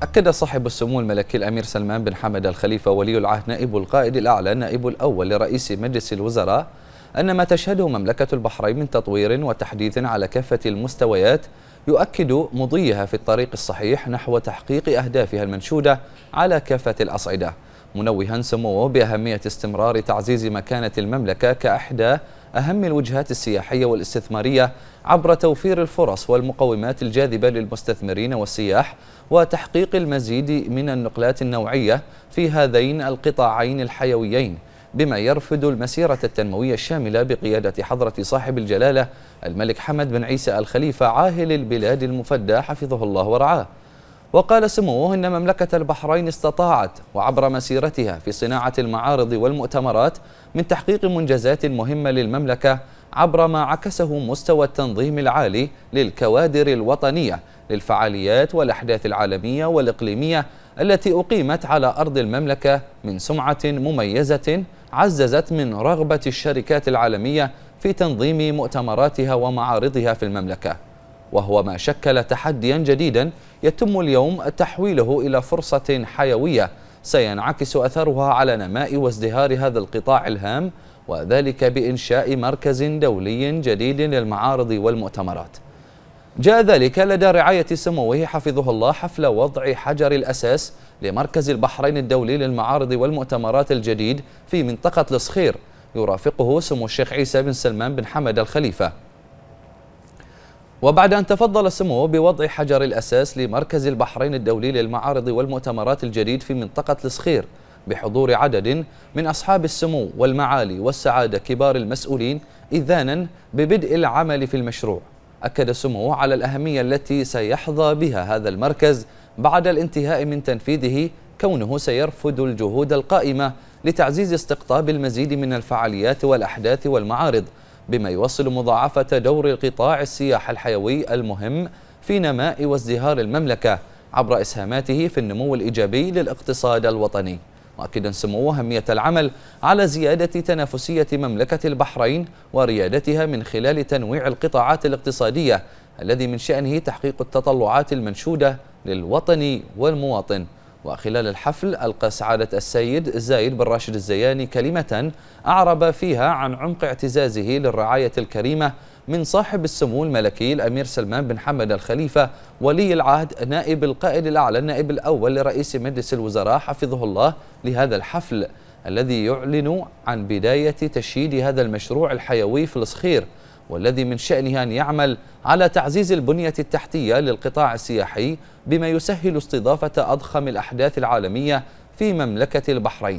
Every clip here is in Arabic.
أكد صاحب السمو الملكي الأمير سلمان بن حمد الخليفة ولي العهد نائب القائد الأعلى نائب الأول لرئيس مجلس الوزراء أن ما تشهده مملكة البحرين من تطوير وتحديث على كافة المستويات يؤكد مضيها في الطريق الصحيح نحو تحقيق أهدافها المنشودة على كافة الأصعدة، منوها سموه بأهمية استمرار تعزيز مكانة المملكة كأحدى أهم الوجهات السياحية والاستثمارية عبر توفير الفرص والمقومات الجاذبة للمستثمرين والسياح وتحقيق المزيد من النقلات النوعية في هذين القطاعين الحيويين، بما يرفد المسيرة التنموية الشاملة بقيادة حضرة صاحب الجلالة الملك حمد بن عيسى الخليفة عاهل البلاد المفدى حفظه الله ورعاه. وقال سموه إن مملكة البحرين استطاعت وعبر مسيرتها في صناعة المعارض والمؤتمرات من تحقيق منجزات مهمة للمملكة عبر ما عكسه مستوى التنظيم العالي للكوادر الوطنية للفعاليات والأحداث العالمية والإقليمية التي أقيمت على أرض المملكة من سمعة مميزة عززت من رغبة الشركات العالمية في تنظيم مؤتمراتها ومعارضها في المملكة، وهو ما شكل تحديا جديدا يتم اليوم تحويله إلى فرصة حيوية سينعكس أثرها على نماء وازدهار هذا القطاع الهام، وذلك بإنشاء مركز دولي جديد للمعارض والمؤتمرات. جاء ذلك لدى رعاية سموه حفظه الله حفل وضع حجر الأساس لمركز البحرين الدولي للمعارض والمؤتمرات الجديد في منطقة الصخير، يرافقه سمو الشيخ عيسى بن سلمان بن حمد الخليفة. وبعد أن تفضل سموه بوضع حجر الأساس لمركز البحرين الدولي للمعارض والمؤتمرات الجديد في منطقة الصخير بحضور عدد من أصحاب السمو والمعالي والسعادة كبار المسؤولين إذانا ببدء العمل في المشروع، أكد سموه على الأهمية التي سيحظى بها هذا المركز بعد الانتهاء من تنفيذه، كونه سيرفد الجهود القائمة لتعزيز استقطاب المزيد من الفعاليات والأحداث والمعارض، بما يوصل مضاعفة دور القطاع السياحي الحيوي المهم في نماء وازدهار المملكة عبر إسهاماته في النمو الإيجابي للاقتصاد الوطني. مؤكدا سموه أهمية العمل على زيادة تنافسية مملكة البحرين وريادتها من خلال تنويع القطاعات الاقتصادية الذي من شأنه تحقيق التطلعات المنشودة للوطن والمواطن. وخلال الحفل ألقى سعادة السيد زايد بن راشد الزياني كلمة أعرب فيها عن عمق اعتزازه للرعاية الكريمة من صاحب السمو الملكي الأمير سلمان بن حمد الخليفة ولي العهد نائب القائد الأعلى النائب الأول لرئيس مجلس الوزراء حفظه الله لهذا الحفل الذي يعلن عن بداية تشييد هذا المشروع الحيوي في الصخير، والذي من شأنه أن يعمل على تعزيز البنية التحتية للقطاع السياحي بما يسهل استضافة أضخم الأحداث العالمية في مملكة البحرين.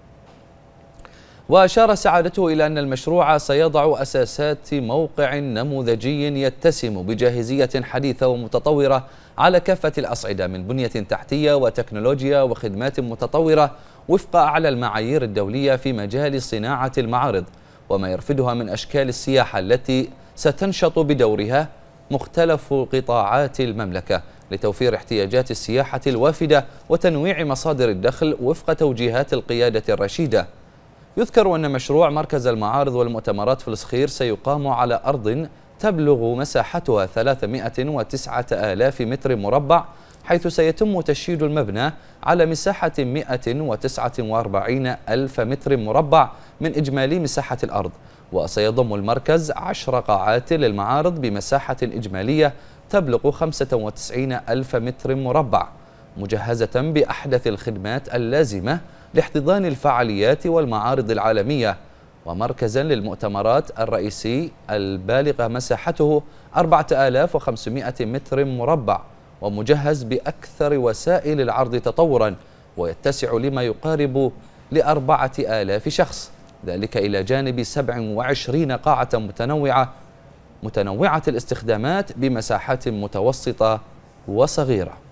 وأشار سعادته إلى أن المشروع سيضع أساسات موقع نموذجي يتسم بجاهزية حديثة ومتطورة على كافة الأصعدة من بنية تحتية وتكنولوجيا وخدمات متطورة وفق أعلى المعايير الدولية في مجال صناعة المعارض وما يرفدها من أشكال السياحة التي ستنشط بدورها مختلف قطاعات المملكة لتوفير احتياجات السياحة الوافدة وتنويع مصادر الدخل وفق توجيهات القيادة الرشيدة. يذكر أن مشروع مركز المعارض والمؤتمرات في الصخير سيقام على أرض تبلغ مساحتها 309,000 متر مربع، حيث سيتم تشييد المبنى على مساحة 149,000 متر مربع من إجمالي مساحة الأرض، وسيضم المركز 10 قاعات للمعارض بمساحة إجمالية تبلغ 95,000 متر مربع، مجهزة بأحدث الخدمات اللازمة لاحتضان الفعاليات والمعارض العالمية، ومركزا للمؤتمرات الرئيسي البالغ مساحته 4,500 متر مربع، ومجهز بأكثر وسائل العرض تطورا ويتسع لما يقارب ل4,000 شخص، ذلك إلى جانب 27 قاعة متنوعة الاستخدامات بمساحات متوسطة وصغيرة.